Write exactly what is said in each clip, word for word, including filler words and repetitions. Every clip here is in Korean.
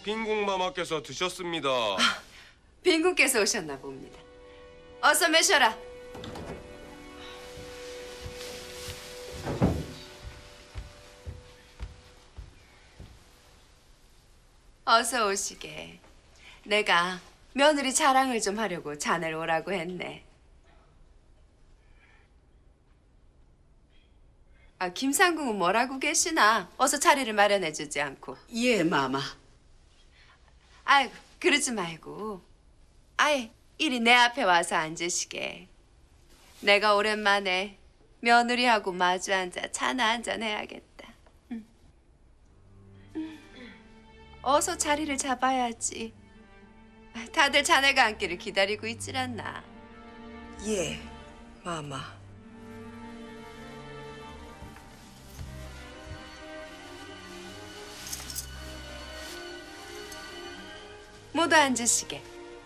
빈궁마마께서 드셨습니다. 아, 빈군께서 오셨나 봅니다. 어서 매셔라. 어서 오시게. 내가 며느리 자랑을 좀 하려고 자네를 오라고 했네. 아, 김상궁은 뭐라고 계시나? 어서 자리를 마련해 주지 않고. 예, 마마. 아이고, 그러지 말고. 아예 이리 내 앞에 와서 앉으시게. 내가 오랜만에 며느리하고 마주 앉아 차나 한잔 해야겠다. 응. 응. 어서 자리를 잡아야지. 다들 자네가 앉기를 기다리고 있질 않나. 예, 마마. 모두 앉으시게.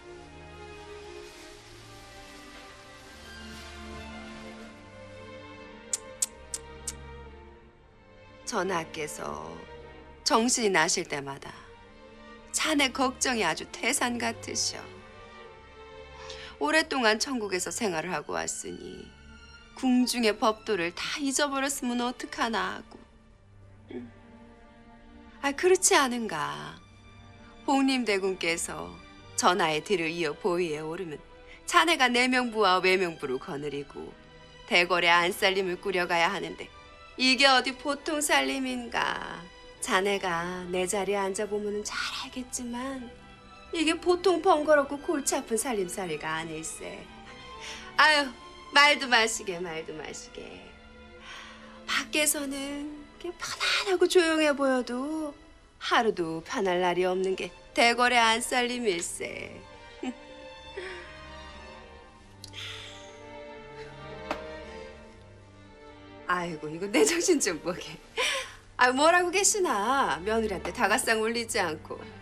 전하께서 정신이 나실 때마다 자네 걱정이 아주 태산 같으셔. 오랫동안 천국에서 생활을 하고 왔으니 궁중의 법도를 다 잊어버렸으면 어떡하나 하고. 응. 아, 그렇지 않은가. 복림대군께서 전하의 뒤를 이어 보위에 오르면 자네가 내명부와 외명부를 거느리고 대궐의 안살림을 꾸려가야 하는데 이게 어디 보통 살림인가. 자네가 내 자리에 앉아보면 잘 알겠지만 이게 보통 번거롭고 골치 아픈 살림살이가 아닐세. 아유, 말도 마시게 말도 마시게. 밖에서는 그냥 편안하고 조용해 보여도 하루도 편할 날이 없는 게 대궐의 안살림일세. 아이고, 이거 내 정신 좀 보게. 아, 뭐라고 계시나. 며느리한테 다가상 올리지 않고.